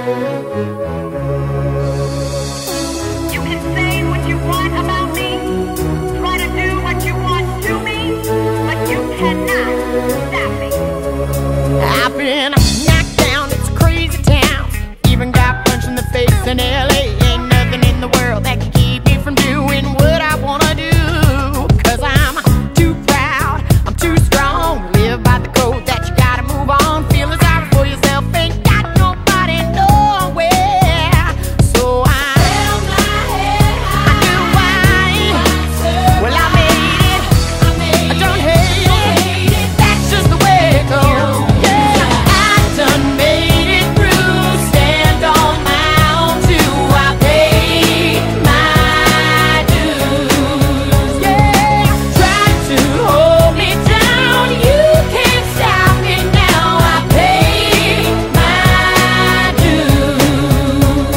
You can say what you want about me, try to do what you want to me, but you cannot stop me. I've been knocked down, it's a crazy town. Even got punched in the face in LA. Ain't nothing in the world that can keep me from doing what I wanna do. 'Cause I'm too proud, I'm too strong. Live by the code that you gotta move on. Feeling sorry for yourself, ain't got nobody nowhere. So I held my head high. I knew why. Well, I made it. I don't hate it. That's just the way it goes. Yeah, I done made it through. Stand on my own too. I paid my dues. Yeah, try to hold me down. You can't stop me now. I paid my dues.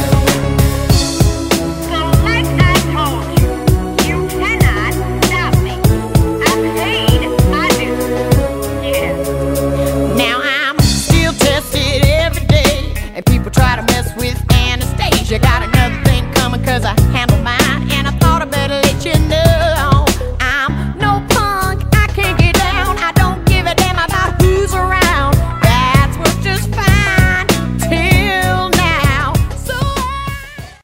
So like I told you, you cannot stop me. I paid my dues. Yeah. Now I'm still tested every day, and people try to mess with Anastasia. Got another thing coming 'cause I handle mine, and I thought I better let you know.